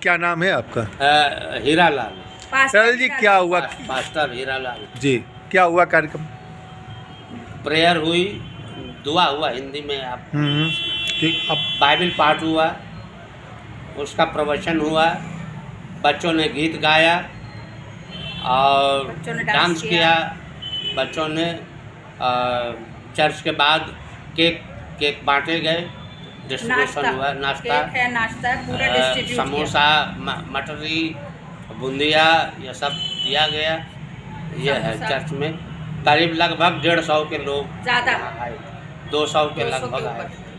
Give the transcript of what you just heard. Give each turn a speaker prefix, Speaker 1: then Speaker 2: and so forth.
Speaker 1: क्या नाम है आपका?
Speaker 2: हीरालाल।
Speaker 1: सरल जी, क्या हुआ?
Speaker 2: पास्टर हीरालाल
Speaker 1: जी, क्या हुआ कार्यक्रम?
Speaker 2: प्रेयर हुई, दुआ हुआ हिंदी में। आप
Speaker 1: ठीक। अब
Speaker 2: बाइबल पाठ हुआ, उसका प्रवचन हुआ, बच्चों ने गीत गाया और डांस किया। बच्चों ने चर्च के बाद केक बांटे गए, डिस्ट्रीब्यूशन हुआ, नाश्ता समोसा, मटरी, बूंदिया, ये सब दिया गया। ये है चर्च में करीब लगभग 150 के लोग ज़्यादा आए, 200 के लगभग आए।